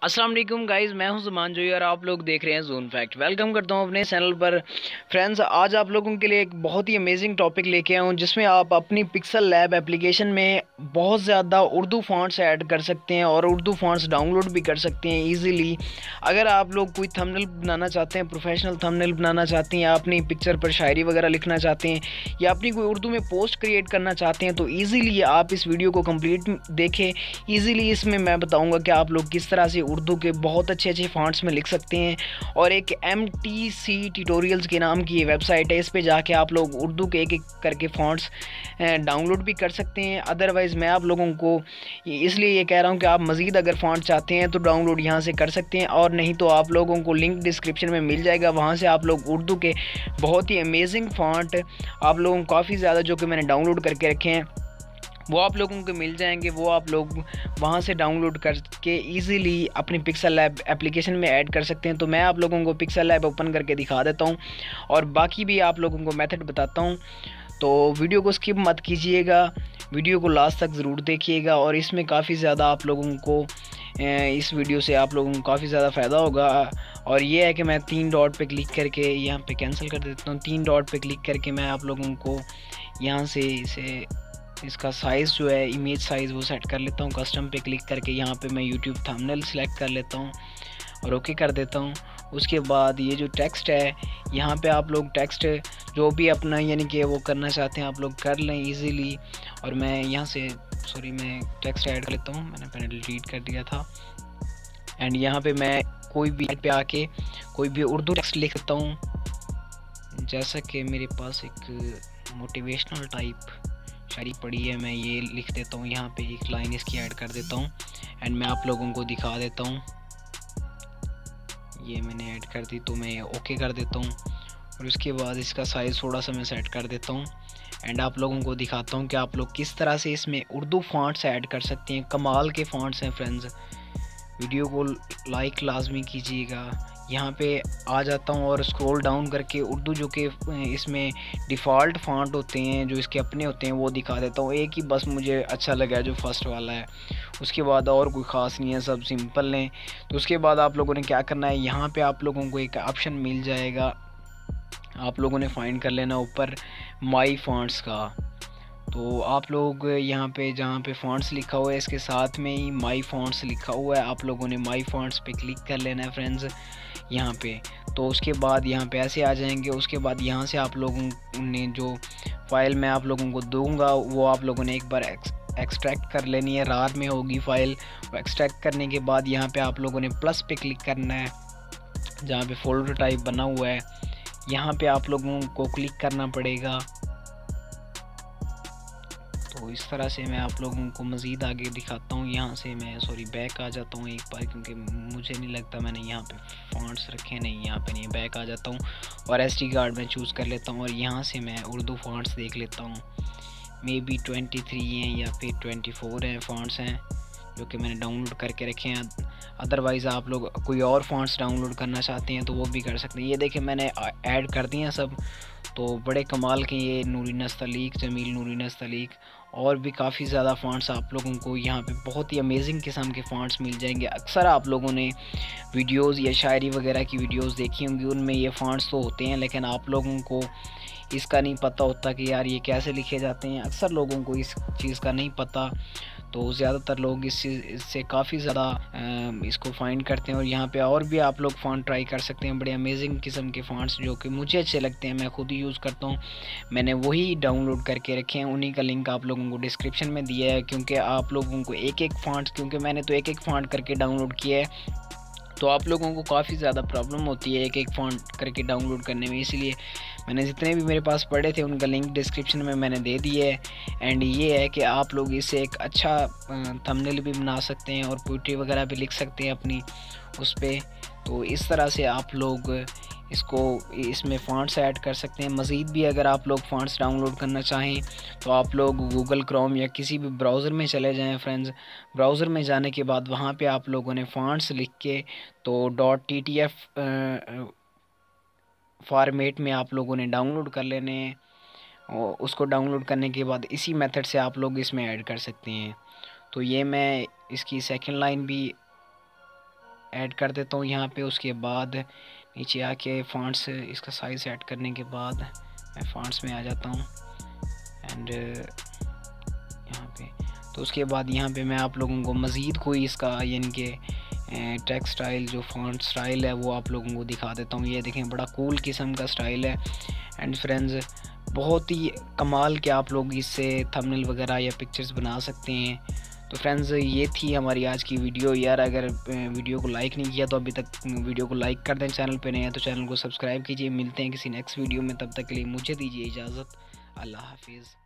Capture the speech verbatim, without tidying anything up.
अस्सलाम वालेकुम गाइस, मैं हूं जुमान जोई और आप लोग देख रहे हैं जोन फैक्ट। वेलकम करता हूं अपने चैनल पर। फ्रेंड्स, आज आप लोगों के लिए एक बहुत ही अमेजिंग टॉपिक लेके आया हूं जिसमें आप अपनी पिक्सल लैब एप्लीकेशन में बहुत ज़्यादा उर्दू फॉन्ट्स ऐड कर सकते हैं और उर्दू फॉन्ट्स डाउनलोड भी कर सकते हैं ईजीली। अगर आप लोग कोई थंबनेल बनाना चाहते हैं, प्रोफेशनल थंबनेल बनाना चाहते हैं, या अपनी पिक्चर पर शायरी वगैरह लिखना चाहते हैं, या अपनी कोई उर्दू में पोस्ट क्रिएट करना चाहते हैं, तो ईजीली आप इस वीडियो को कंप्लीट देखें। ईजीली इसमें मैं बताऊँगा कि आप लोग किस तरह से उर्दू के बहुत अच्छे अच्छे फॉन्ट्स में लिख सकते हैं। और एक एम टी सी ट्यूटोरियल्स के नाम की ये वेबसाइट है, इस पे जाके आप लोग उर्दू के एक एक करके फॉन्ट्स डाउनलोड भी कर सकते हैं। अदरवाइज़ मैं आप लोगों को इसलिए ये कह रहा हूँ कि आप मज़ीद अगर फॉन्ट चाहते हैं तो डाउनलोड यहाँ से कर सकते हैं, और नहीं तो आप लोगों को लिंक डिस्क्रिप्शन में मिल जाएगा, वहाँ से आप लोग उर्दू के बहुत ही अमेजिंग फॉन्ट आप लोगों को काफ़ी ज़्यादा जो कि मैंने डाउनलोड करके रखे हैं वो आप लोगों को मिल जाएंगे। वो आप लोग वहाँ से डाउनलोड करके इजीली अपनी पिक्सल लैब एप्लीकेशन में ऐड कर सकते हैं। तो मैं आप लोगों को पिक्सल लैब ओपन करके दिखा देता हूँ और बाकी भी आप लोगों को मेथड बताता हूँ। तो वीडियो को स्किप मत कीजिएगा, वीडियो को लास्ट तक ज़रूर देखिएगा, और इसमें काफ़ी ज़्यादा आप लोगों को इस वीडियो से आप लोगों को काफ़ी ज़्यादा फ़ायदा होगा। और ये है कि मैं तीन डॉट पे क्लिक करके यहाँ पे कैंसिल कर देता हूँ। तीन डॉट पे क्लिक करके मैं आप लोगों को यहाँ से इसे इसका साइज़ जो है इमेज साइज़ वो सेट कर लेता हूँ। कस्टम पे क्लिक करके यहाँ पे मैं यूट्यूब थंबनेल सेलेक्ट कर लेता हूँ और ओके कर देता हूँ। उसके बाद ये जो टेक्स्ट है यहाँ पे आप लोग टेक्स्ट जो भी अपना यानी कि वो करना चाहते हैं आप लोग कर लें इजीली। और मैं यहाँ से सॉरी मैं टेक्स्ट ऐड कर लेता हूँ, मैंने पहले डिलीट कर दिया था। एंड यहाँ पे मैं कोई भी पे आके कोई भी उर्दू टेक्स्ट लिख सकता हूँ, जैसा कि मेरे पास एक मोटिवेशनल टाइप शायरी पड़ी है, मैं ये लिख देता हूँ। यहाँ पे एक लाइन इसकी ऐड कर देता हूँ एंड मैं आप लोगों को दिखा देता हूँ। ये मैंने ऐड कर दी तो मैं ओके कर देता हूँ, और उसके बाद इसका साइज़ थोड़ा सा मैं सेट कर देता हूँ एंड आप लोगों को दिखाता हूँ कि आप लोग किस तरह से इसमें उर्दू फॉन्ट्स ऐड कर सकते हैं। कमाल के फॉन्ट्स हैं फ्रेंड्स, वीडियो को लाइक लाजमी कीजिएगा। यहाँ पे आ जाता हूँ और स्क्रॉल डाउन करके उर्दू जो कि इसमें डिफ़ॉल्ट फॉन्ट होते हैं जो इसके अपने होते हैं वो दिखा देता हूँ। एक ही बस मुझे अच्छा लगा जो फर्स्ट वाला है, उसके बाद और कोई ख़ास नहीं है, सब सिंपल हैं। तो उसके बाद आप लोगों ने क्या करना है, यहाँ पे आप लोगों को एक ऑप्शन मिल जाएगा, आप लोगों ने फाइंड कर लेना ऊपर माई फॉन्ट्स का। तो आप लोग यहाँ पे जहाँ पे फॉन्ट्स लिखा हुआ है इसके साथ में ही माई फॉन्ट्स लिखा हुआ है, आप लोगों ने माई फॉन्ट्स पे क्लिक कर लेना है फ्रेंड्स यहाँ पे। तो उसके बाद यहाँ पे ऐसे आ जाएंगे। उसके बाद यहाँ से आप लोगों ने जो फ़ाइल मैं आप लोगों को दूंगा वो आप लोगों ने एक बार एक्सट्रैक्ट कर लेनी है, रार में होगी फ़ाइल। वो एक्सट्रैक्ट करने के बाद यहाँ पे आप लोगों ने प्लस पे क्लिक करना है जहाँ पे फोल्डर टाइप बना हुआ है, यहाँ पे आप लोगों को क्लिक करना पड़ेगा। तो इस तरह से मैं आप लोगों को मज़ीद आगे दिखाता हूँ। यहाँ से मैं सॉरी बैक आ जाता हूँ एक बार, क्योंकि मुझे नहीं लगता मैंने यहाँ पे फॉन्ट्स रखे नहीं, यहाँ पे नहीं, बैक आ जाता हूँ और एस डी कार्ड में चूज़ कर लेता हूँ और यहाँ से मैं उर्दू फॉन्ट्स देख लेता हूँ। मे बी ट्वेंटी थ्री हैं या फिर ट्वेंटी फोर हैं फॉन्ट्स हैं जो कि मैंने डाउनलोड करके रखे हैं। अदरवाइज़ आप लोग कोई और फॉन्ट्स डाउनलोड करना चाहते हैं तो वो भी कर सकते हैं। ये देखें मैंने ऐड कर दिए हैं सब, तो बड़े कमाल के ये नूरीन नस्तलीक, जमील नूरीन नस्तलीक, और भी काफ़ी ज़्यादा फ़ॉन्ट्स आप लोगों को यहाँ पे बहुत ही अमेजिंग किस्म के फ़ॉन्ट्स मिल जाएंगे। अक्सर आप लोगों ने वीडियोस या शायरी वगैरह की वीडियोस देखी होंगी, उनमें ये फ़ॉन्ट्स तो होते हैं, लेकिन आप लोगों को इसका नहीं पता होता कि यार ये कैसे लिखे जाते हैं। अक्सर लोगों को इस चीज़ का नहीं पता, तो ज़्यादातर लोग इस चीज़ इससे काफ़ी ज़्यादा इसको फाइंड करते हैं। और यहाँ पे और भी आप लोग फ़ॉन्ट ट्राई कर सकते हैं, बड़े अमेजिंग किस्म के फ़ॉन्ट्स जो कि मुझे अच्छे लगते हैं, मैं खुद ही यूज़ करता हूँ, मैंने वही डाउनलोड करके रखे हैं। उन्हीं का लिंक आप लोगों को डिस्क्रिप्शन में दिया है, क्योंकि आप लोगों को एक एक फ़ॉन्ट, क्योंकि मैंने तो एक एक फ़ॉन्ट करके डाउनलोड किया है, तो आप लोगों को काफ़ी ज़्यादा प्रॉब्लम होती है एक एक फ़ॉन्ट करके डाउनलोड करने में, इसलिए मैंने जितने भी मेरे पास पड़े थे उनका लिंक डिस्क्रिप्शन में मैंने दे दिया है। एंड ये है कि आप लोग इससे एक अच्छा थंबनेल भी बना सकते हैं और पोइट्री वगैरह भी लिख सकते हैं अपनी उस पर। तो इस तरह से आप लोग इसको इसमें फ़ॉन्ट्स ऐड कर सकते हैं। मज़ीद भी अगर आप लोग फ़ॉन्ट्स डाउनलोड करना चाहें तो आप लोग गूगल क्रोम या किसी भी ब्राउज़र में चले जाएं फ्रेंड्स। ब्राउज़र में जाने के बाद वहाँ पे आप लोगों ने फ़ॉन्ट्स लिख के तो dot T T F format में आप लोगों ने डाउनलोड कर लेने हैं, और उसको डाउनलोड करने के बाद इसी मेथड से आप लोग इसमें ऐड कर सकते हैं। तो ये मैं इसकी सेकंड लाइन भी ऐड कर देता हूँ यहाँ पे। उसके बाद नीचे आके फॉन्ट्स, इसका साइज़ ऐड करने के बाद मैं फॉन्ट्स में आ जाता हूँ एंड यहाँ पे। तो उसके बाद यहाँ पे मैं आप लोगों को मज़ीद कोई इसका यानी कि टेक्स्ट स्टाइल जो फॉन्ट स्टाइल है वो आप लोगों को दिखा देता हूँ। ये देखें, बड़ा कूल किस्म का स्टाइल है एंड फ्रेंड्स बहुत ही कमाल के आप लोग इससे थंबनेल वगैरह या पिक्चर्स बना सकते हैं। तो फ्रेंड्स ये थी हमारी आज की वीडियो। यार अगर वीडियो को लाइक नहीं किया तो अभी तक वीडियो को लाइक कर दें, चैनल पे नए हैं तो चैनल को सब्सक्राइब कीजिए। मिलते हैं किसी नेक्स्ट वीडियो में, तब तक के लिए मुझे दीजिए इजाज़त। अल्लाह हाफिज़।